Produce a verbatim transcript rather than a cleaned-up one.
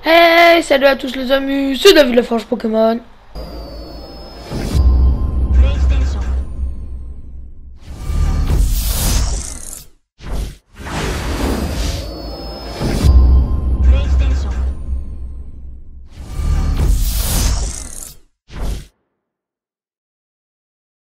Hey, salut à tous les amis, c'est David la Forge Pokémon.